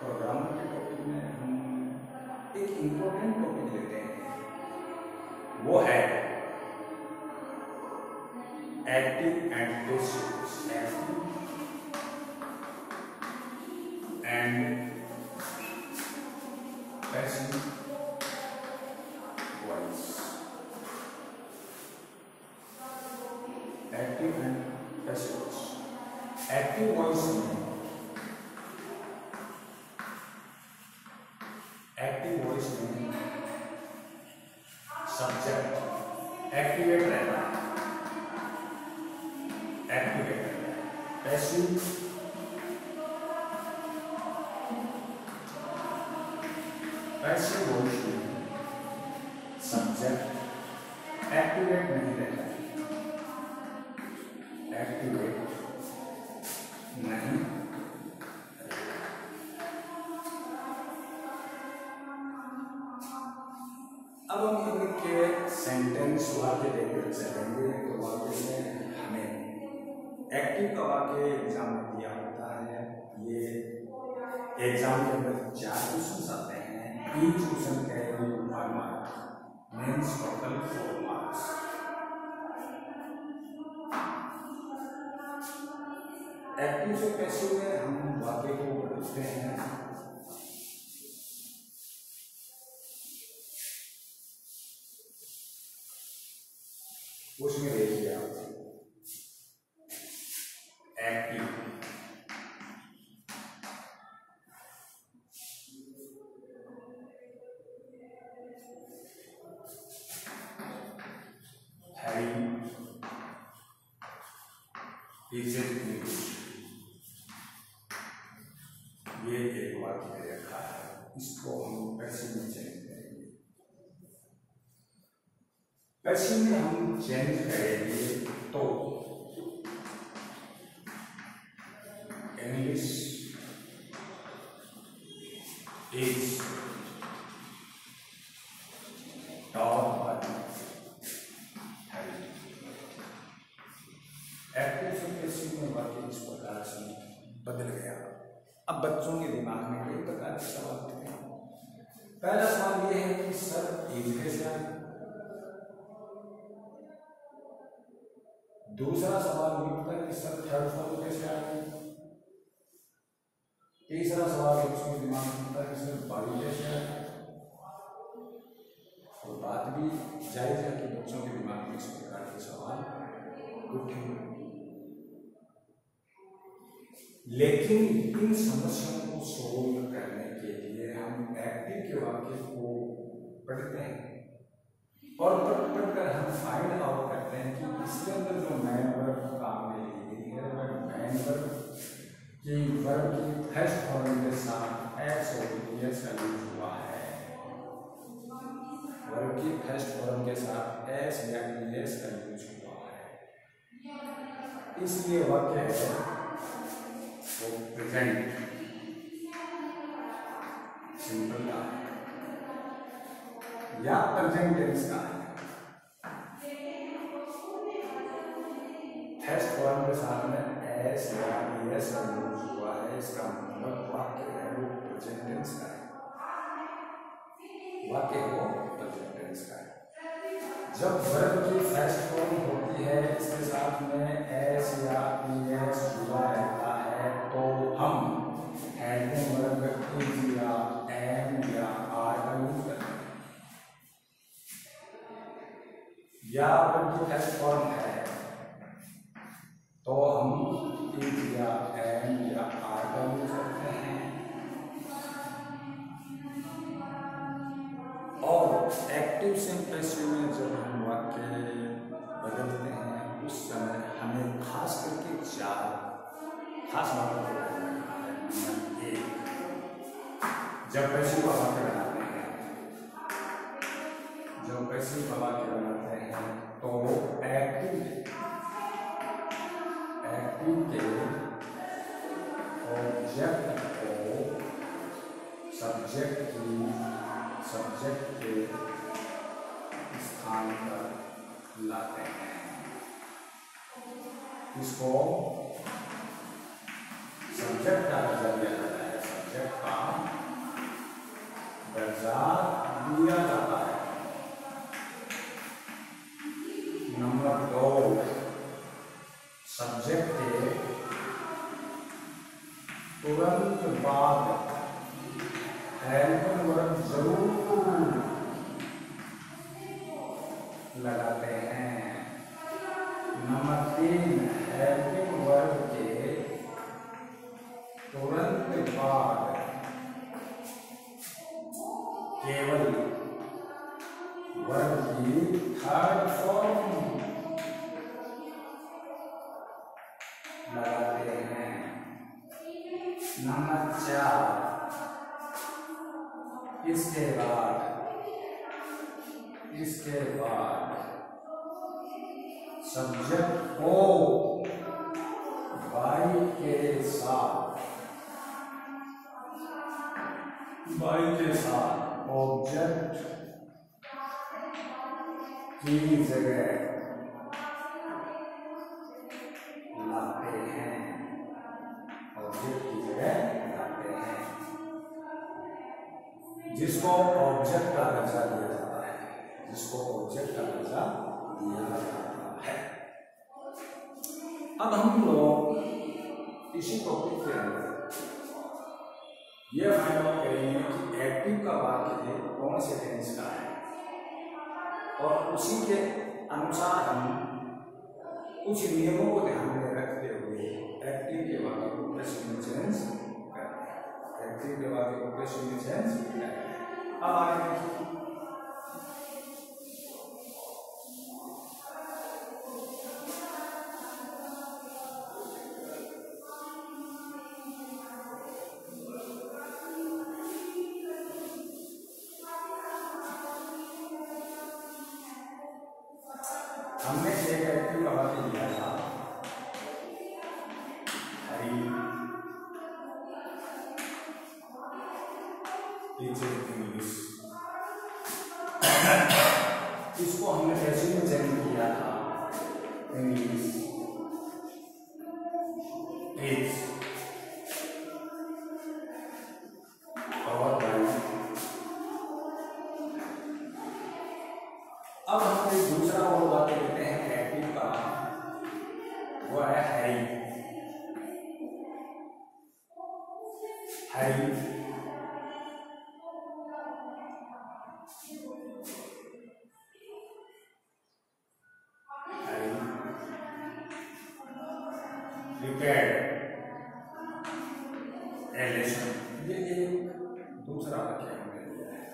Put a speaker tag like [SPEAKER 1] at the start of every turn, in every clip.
[SPEAKER 1] Programmer के topic में हम एक इम्पोर्टेंट टॉपिक लेते हैं, वो है active and passive voice. Active and passive voice. Active voice में सब्जेक्ट एक्टिवेट रहता है, पैसिव वॉइस में सब्जेक्ट एक्टिवेट नहीं रहता है, एक्टिवेट नहीं। अब हम इनके सेंटेंस वाक्य देखकर चलेंगे। तो वाक्य में हमें एक्टिव का वाक्य एग्जाम में दिया होता है। ये एग्जाम के अंदर 4 क्वेश्चन आते हैं। Each question carry 1 mark, means total 4 marks. Active से पैसिव में हम वाक्य को बदलते हैं। उसमें देखिए आप एक्टिव having recent news, ये एक वाक्य दे रखा है, इसको हम पैसिव में चेंज करेंगे। पैसिव में हम चेंज करेंगे तो English is top by active से पैसिव में वाक्य इस प्रकार से बदल गया। अब बच्चों के दिमाग में कई प्रकार के सवाल उठते हैं। पहला सवाल यह है कि सर एज कैसे आए। दूसरा सवाल उठता है कि सर थर्ड फॉर्म कैसे आए। तीसरा सवाल बच्चों के दिमाग में उठता है कि सर बॉडी कैसे आए। और बात भी जायज है कि बच्चों के दिमाग में इस प्रकार के सवाल उठे, लेकिन इन समस्याओं को सोल्व करने के लिए हम एक्टिव के वाक्य को पढ़ते हैं और पढ़कर हम फाइंड आउट करते हैं कि इसके अंदर जो मैन वर्ब काम में ली गई है वह मैन वर्ब की वर्ब की फर्स्ट फॉर्म के साथ एस और एस का यूज हुआ है। वर्ब की फर्स्ट फॉर्म के साथ एस या एस का यूज हुआ है, इसलिए वाक्य है वो प्रेजेंट सिंपल का या प्रेजेंट टेंस का है। फर्स्ट फॉर्म के साथ में एस या एस का यूज हुआ है, इसका मतलब वाक्य है वो प्रेजेंट टेंस का है। वाक्य वो प्रेजेंट टेंस का है। जब वर्ब की फर्स्ट फॉर्म होती है इसके साथ में एस या एस जुड़ा रहता है तो हम हेल्पिंग वर्ब इज या एम या आर का यूज करते हैं। या वर्ब की फर्स्ट फॉर्म है तो हम इज या एम या आर का यूज करते हैं। और एक्टिव से पैसिव में जब हम वाक्य बदलते हैं उस समय हमें खास करके 4 खास बातों को ध्यान रखना है। नंबर 1, जब पैसिव का वाक्य बनाते हैं तो एक्टिव के ऑब्जेक्ट को सब्जेक्ट के स्थान पर लाते हैं। इसको सब्जेक्ट का दर्जा दिया जाता है, सब्जेक्ट का लगाते हैं। नंबर 3, हेल्पिंग वर्ब के तुरंत बाद केवल वर्ब की थर्ड फॉर्म लगाते हैं। नंबर 4, इसके बाद सब्जेक्ट को बाई के साथ ऑब्जेक्ट की जगह लाते हैं। जिसको ऑब्जेक्ट का दर्जा दिया जाता है, अब हम लोग इसी टॉपिक के अंदर ये फाइंड आउट करेंगे कि एक्टिव का वाक्य कौन से टेंस का है, और उसी के अनुसार हम कुछ नियमों को ध्यान में रखते हुए एक्टिव के वाक्य को पैसिव में चेंज करें। अब आगे देखिए, हमने एक एक्टिव का वाक्य लिया था, इसको हमने पैसिव में चेंज किया था, इंग्लिश इज और अब हम एक दूसरा और वाक्य लेते हैं एक्टिव का, वो है हैरी। ये एक दूसरा वाक्य हमने लिया है,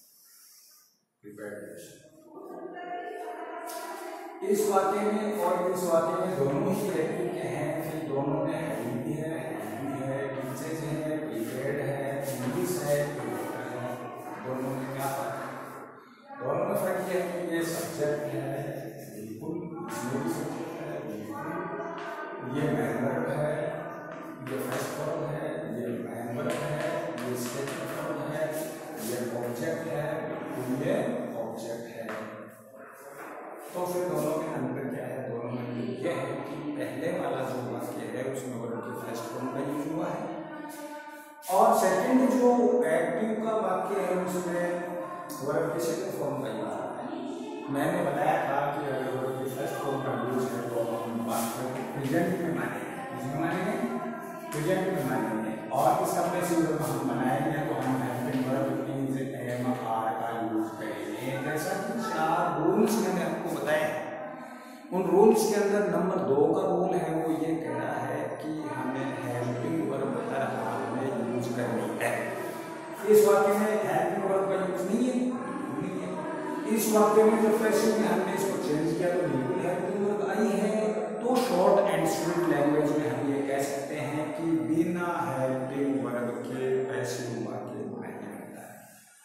[SPEAKER 1] इस वाक्य में और इस वाक्य में दोनों ही एक्टिव के हैं, फिर दोनों में हैवी भी है, टीचर्स है, प्रिपेयर्ड है, इंग्लिश है, दोनों में क्या फर्क है? दोनों में फर्क ये है कि ये सब्जेक्ट है, बिल्कुल सब्जेक्ट है, बिल्कुल ये मेंबर है, ये फर्स्ट फॉर्म है, ये मेंबर है, ये सेकंड फॉर्म है, ये ऑब्जेक्ट है, ये ऑब्जेक्ट है। तो फिर दोनों में अंतर क्या है? दोनों में ये है कि पहले वाला जो वाक्य है उसमें वर्ब की फर्स्ट फॉर्म का यूज हुआ है, और सेकंड जो एक्टिव का वाक्य है उसमें वर्ब की सेकंड फॉर्म का यूज हुआ है। मैंने बताया था कि अगर वर्ब की फर्स्ट फॉर्म का यूज है तो हम वाक्य प्रेजेंट में मानेंगे, प्रेजेंट में मानेंगे, और इसका पैसिव वर्ब हम बनाएंगे तो हम helping verb is am are का यूज करेंगे। जैसा कि 4 रूल्स मैंने आपको बताया, उन रूल्स के अंदर नंबर 2 का रूल है, वो ये कह रहा है कि हमें हेल्पिंग वर्ब हर हाल में यूज करनी है। इस वाक्य में हेल्पिंग वर्ब का यूज नहीं है। इस वाक्य में जब पैसिव में हमने इसको चेंज किया तो बिल्कुल हेल्पिंग वर्ब आई है। तो शॉर्ट एंड स्वीट लैंग्वेज में हम ये कह सकते हैं कि बिना हेल्पिंग वर्ब के पैसिव वाक्य नहीं बनता है,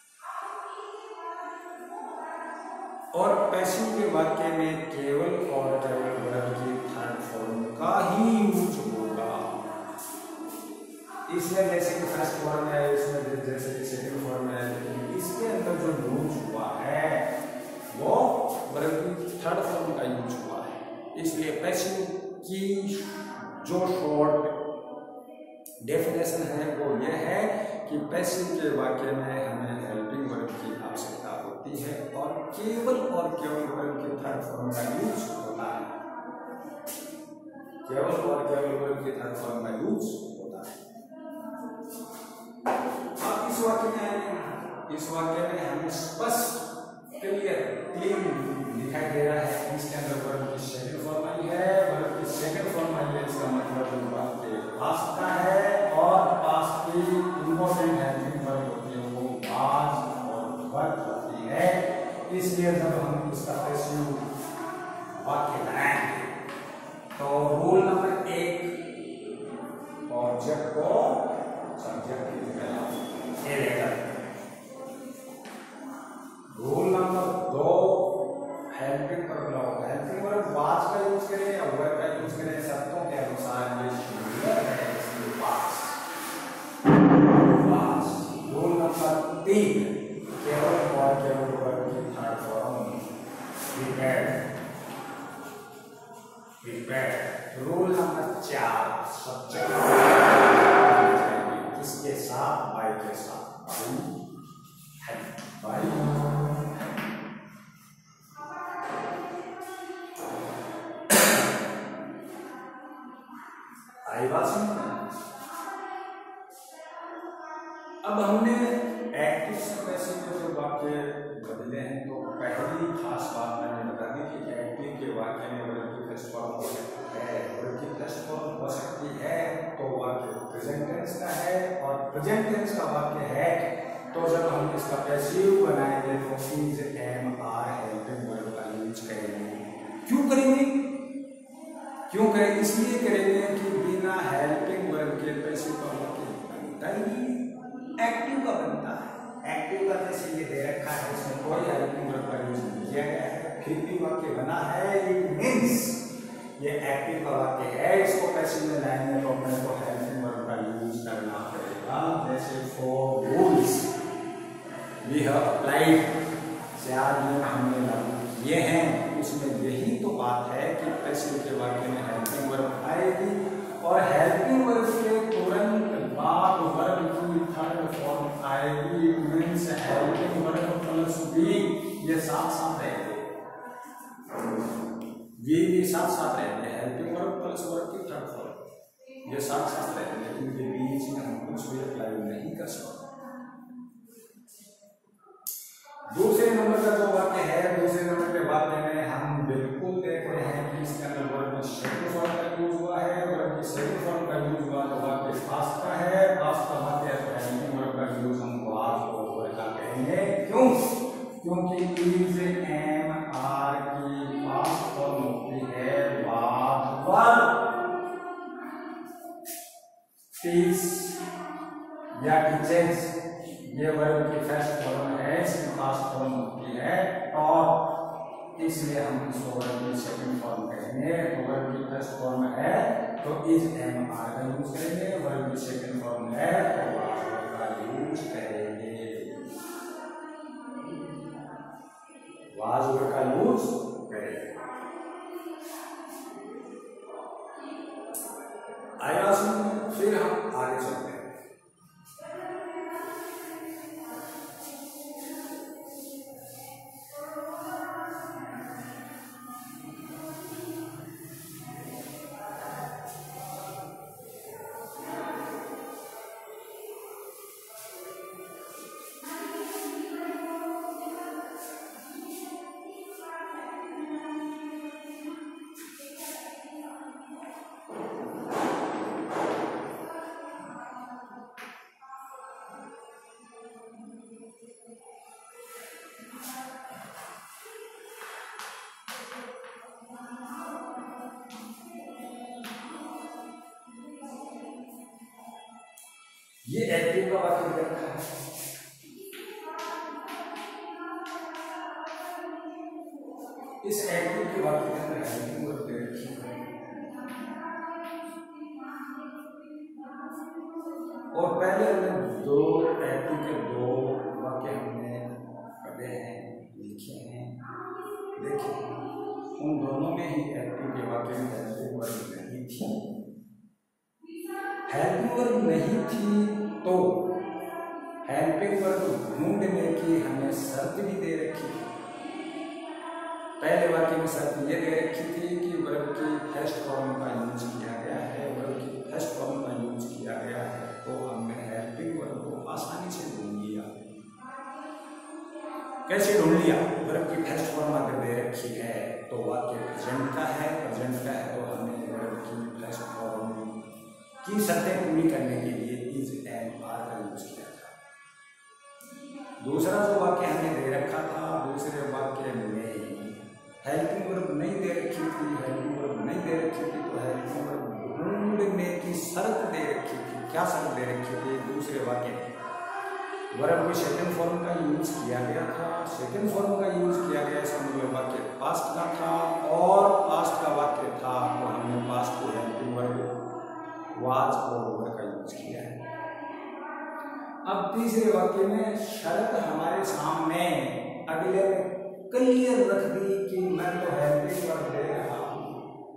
[SPEAKER 1] और पैसिव के वाक्य में केवल और केवल वर्ब की थर्ड फॉर्म का ही यूज होगा। इसमें जैसे कि फर्स्ट फॉर्म है, इसमें जैसे कि सेकंड फॉर्म है, लेकिन इसके अंदर जो यूज हुआ है वो वर्ब की थर्ड फॉर्म का यूज हुआ है। इसलिए पैसिव की जो शॉर्ट डेफिनेशन है वो ये है कि पैसिव के वाक्य में हमें हेल्पिंग वर्ब की आवश्यकता होती है, और केवल वर्ब की थर्ड फॉर्म का यूज होता है। केवल और केवल वर्ब की थर्ड फॉर्म का यूज होता है। अब इस वाक्य में हमें स्पष्ट क्लियर, 3 दिखाई दे रहा है। इसके अंदर वर्ब की सेकंड फॉर्म आई है, वर्ब की सेकंड फॉर्म आई है, इसका मतलब आपके पास्ट का है, और पास्ट की इंपॉर्टेंट हेल्पिंग वर्ब होती है वो वाज और वर्ब होती है। इसलिए जब हम इसका पैसिव वाक्य बनाएंगे तो रूल नंबर 1 ऑब्जेक्ट को सब्जेक्ट की जगह ये लेकर, रूल नंबर 2 हेल्पिंग वर्ब होगा। हेल्पिंग वर्ब वाज का यूज करें या वर्ब का यूज करें, शर्तों के अनुसार ये सिंगुलर है, इसलिए वाज। रूल नंबर 3 केवल और केवल वर्ब की third form prepared. Rule number 4 subject किसके साथ, बाई के साथ, बाई आई बात समझ। अब हमने एक्टिव से पैसिव में जो वाक्य बदले हैं तो पहली खास बात मैंने बता दी कि एक्टिव के वाक्य में वर्ब की फर्स्ट फॉर्म हो सकती है, वर्ब की फर्स्ट फॉर्म हो सकती है तो वाक्य प्रेजेंट टेंस का है, और प्रेजेंट टेंस का वाक्य है तो जब हम इसका पैसिव बनाएंगे तो is am are helping verb का यूज करेंगे। क्यों करेंगे? क्यों करेंगे? इसलिए करेंगे कि बिना हेल्पिंग वर्ब के पैसिव का वाक्य बनता ही नहीं, एक्टिव का बनता है। एक्टिव का जैसे ये दे रखा है, इसमें कोई हेल्पिंग वर्ब का यूज नहीं किया गया है, फिर भी वाक्य बना है, इट मींस ये एक्टिव का वाक्य है। इसको पैसिव में लाएंगे तो अपने को हेल्पिंग वर्ब का यूज करना पड़ेगा। जैसे four rules we have applied, 4 नियम हमने लागू किए हैं, उसमें यही तो बात है कि पैसिव के वाक्य में हेल्पिंग वर्ब आएगी, और हेल्पिंग वर्ब के तुरंत बाद वर्ब की थर्ड फॉर्म आएगी, means helping verb plus be, ये साथ साथ रहेंगे, ये भी साथ साथ रहते हैं। हेल्पिंग वर्ब प्लस वर्ब की थर्ड फॉर्म ये साथ साथ रहते हैं, लेकिन ये बीच में हम कुछ भी अप्लाई नहीं कर सकते। दूसरे नंबर का जो वाक्य है, दूसरे नंबर के वाक्य में हम बिल्कुल देख रहे हैं कि इसके अंदर वर्ब की सेकंड फॉर्म का यूज हुआ है, वर्ब की सेकंड फॉर्म का यूज हुआ तो वाक्य पास्ट का है, पास्ट का वाक्य है तो हेल्पिंग वर्ब का यूज हम वाज और वर्ब का करेंगे। क्यों? क्योंकि इज एम आर की पास्ट फॉर्म होती है वाज वर्ब, टीच या टीचेस ये वर्ब की फर्स्ट फॉर्म है, इसकी पास्ट फॉर्म होती है, और इसलिए हम इसको वर्ब की सेकंड फॉर्म करेंगे। तो वर्ब की फर्स्ट फॉर्म है तो इज एम आर का यूज करेंगे, वर्ब की सेकंड फॉर्म है तो वाज वर्ब का यूज करेंगे, वाज वर्ब का यूज करेंगे। आया सुन, फिर हम आगे चलते हैं। ये एक्टिव का वाक्य दे रखा है, इस एक्टिव के वाक्य के अंदर हेल्पिंग वर्ब दे रखी है, और पहले हमने दो एक्टिव के 2 वाक्य हमने पढ़े हैं, लिखे हैं, देखे उन दोनों में ही एक्टिव के वाक्य में हेल्पिंग वर्ब नहीं थी। हेल्पिंग वर्ब नहीं थी तो हेल्पिंग वर्ब ढूंढने की हमें शर्त भी दे रखी थी। पहले वाक्य में शर्त ये दे रखी थी कि वर्ब की फर्स्ट फॉर्म का यूज किया गया है, वर्ब की फर्स्ट फॉर्म का यूज किया गया है तो हमने हेल्पिंग वर्ब को आसानी से ढूंढ लिया। कैसे ढूंढ लिया? वर्ब की फर्स्ट फॉर्म अगर दे रखी है तो वाक्य प्रेजेंट का है, तो हमने वर्ब की फर्स्ट फॉर्म की शर्तें पूरी करने के लिए इज एंड आर का यूज किया था। दूसरा जो वाक्य हमने दे रखा था, दूसरे वाक्य में हेल्पिंग वर्ब नहीं दे रखी थी, तो हेल्पिंग वर्ब ढूंढने की शर्त दे रखी थी। क्या शर्त दे रखी थी? दूसरे वाक्य में वर्ब में सेकंड फॉर्म का यूज किया गया था। सेकंड फॉर्म का यूज किया गया, इसका मतलब वाक्य पास्ट का था, और पास्ट का वाक्य था तो हमने पास्ट को हेल्पिंग वर्ब वाज और वर का यूज किया है। अब तीसरे वाक्य में शर्त हमारे सामने अगले में क्लियर रख दी कि मैं तो हेल्पिंग वर्ब दे रहा हूं,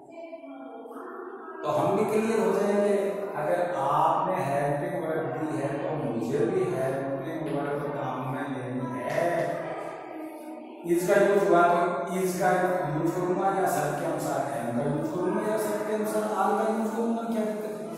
[SPEAKER 1] तो हम भी क्लियर हो जाएंगे। अगर आपने हेल्पिंग वर्ब दी है तो मुझे भी हेल्पिंग वर्ब काम में लेनी है। इसका यूज हुआ तो इसका यूज करूंगा या शर्त के अनुसार एम का यूज करूंगा या शर्त के अनुसार आर का यूज करूंगा, क्या दिक्कत है?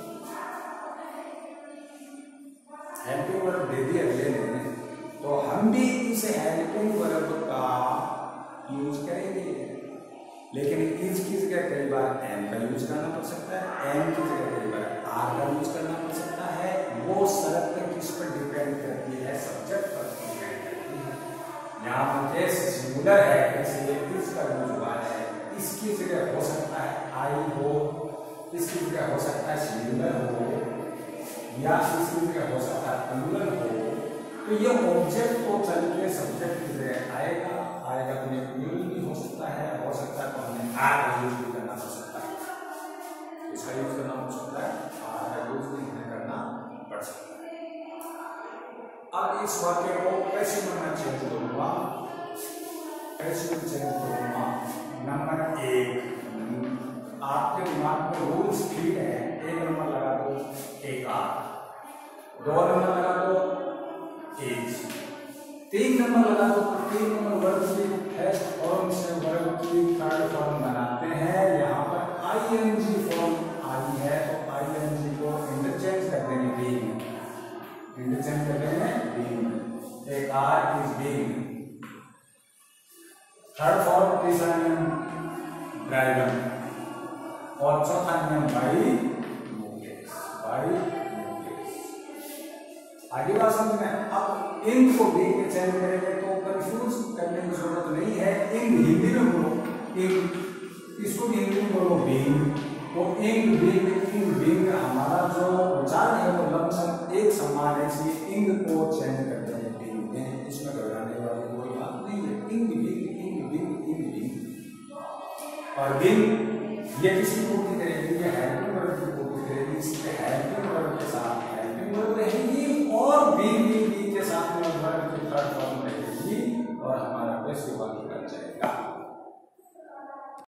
[SPEAKER 1] हेल्पिंग वर्ब दे दी अगले ने तो हम भी इस हेल्पिंग वर्ब का यूज करेंगे, लेकिन इस की जगह कई बार एम का यूज करना पड़ सकता है, एम की जगह कई बार आर का यूज करना पड़ सकता है। वो शर्त किस पर डिपेंड करती है? सब्जेक्ट पर डिपेंड करती है। यहाँ पर केस सिंगुलर है इसलिए इसका यूज हुआ है। इसकी जगह हो सकता है आई हो, इसकी जगह हो सकता है सिंगुलर हो, या इसकी जगह हो सकता है प्लूरल हो। तो ये ऑब्जेक्ट को चल के सब्जेक्ट की जगह आएगा तो ये प्लूरल भी हो सकता है तो हमें आर का यूज भी करना पड़ सकता है, इसका यूज करना पड़ सकता है, आर का यूज भी करना पड़ सकता है। अब इस वाक्य को कैसे मैं चेंज करूंगा? नंबर 1 आपके दिमाग में रूल्स ठीक है, 1 नंबर लगा दो एक आर, 2 नंबर लगा दो एज, 3 नंबर लगा दो। 3 नंबर वर्ब की फर्स्ट फॉर्म से वर्ब की थर्ड फॉर्म बनाते हैं। यहाँ पर आईएनजी फॉर्म आई है तो आईएनजी को इंटरचेंज कर देंगे बीइंग, इंटरचेंज कर देंगे बीइंग। एक are is being, third form तीसरा नियम ड्राइवर, और चौथा नियम बाई मूवेस, आगे बात समझ में। अब इन को भी चेंज करेंगे तो कंफ्यूज करने की जरूरत नहीं है। इन हिंदी में बोलो इन, इसको भी हिंदी में बोलो बीइंग, तो इन बीइंग हमारा जो उच्चारण है वो लमसम एक समान है, इसलिए इंग को चेंज कर देंगे बीइंग में। इसमें घबराने वाली कोई बात नहीं है। इंग बीइंग और बीइंग ये किसी पूर्ति करेगी? ये हेल्पिंग वर्ब की पूर्ति करेगी, इसलिए हेल्पिंग वर्ब के साथ हेल्पिंग वर्ब रहेगी और बीइंग के साथ में वर्ब की थर्ड फॉर्म